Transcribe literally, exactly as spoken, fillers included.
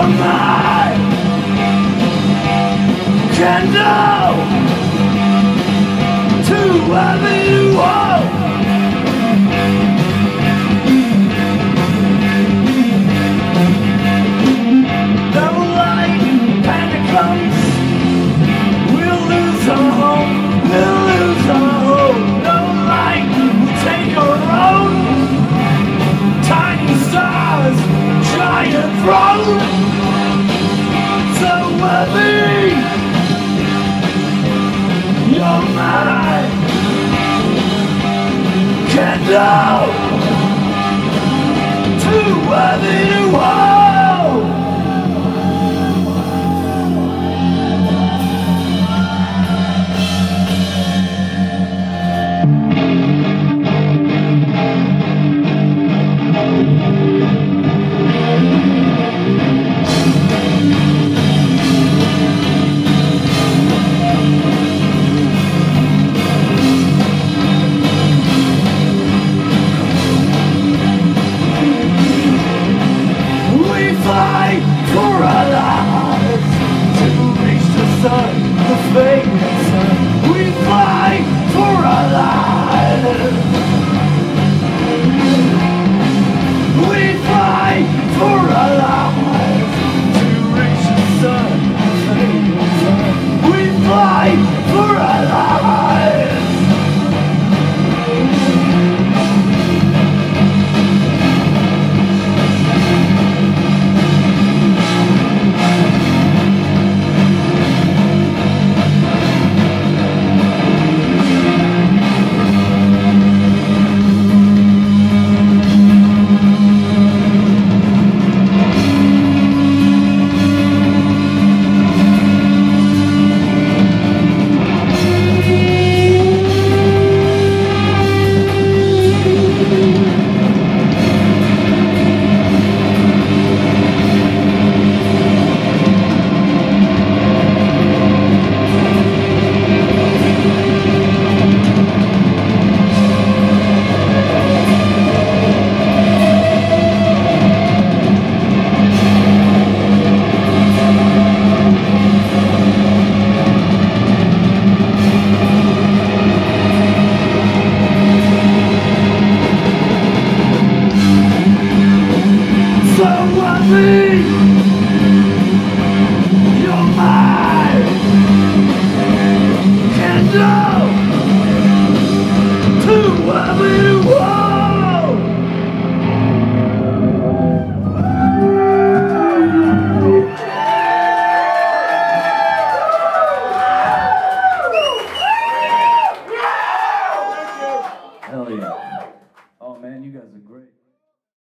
You're mine. Can know to wherever you are. No light, panic comes. We'll lose our home. We'll lose our home. No light, we'll take our own. Tiny stars, giant throne. So worthy. You're mine. Can't know too worthy to hold. For our lives to reach the sun, the fading sun. We fly for our lives. We fly for our lives to reach the sun, the fading sun. We fly for our lives. You're mine. Can't know to where we